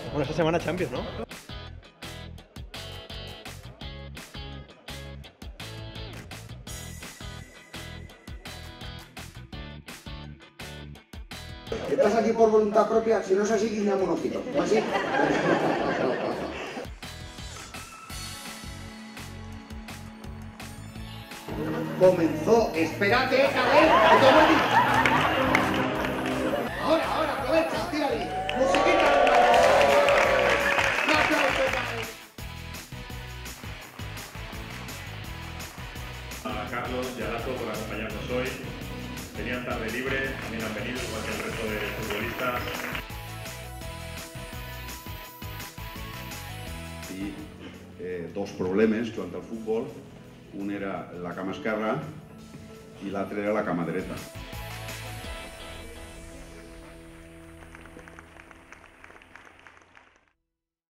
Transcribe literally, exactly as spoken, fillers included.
Bueno, esta semana Champions, ¿no? ¿Estás aquí por voluntad propia? Si no es así, guiñame un ojito. ¿Así? Comenzó. Espérate, cabrón. Ahora, ahora, aprovecha, tírale. Musiquita. Un aplauso, A Carlos y a Lazo por acompañarnos hoy. Tenían tarde libre, también han venido, igual que el resto de futbolistas. I eh, dos problemes jugant al futbol. Un era la cama esquerra i l'altre era la cama dreta.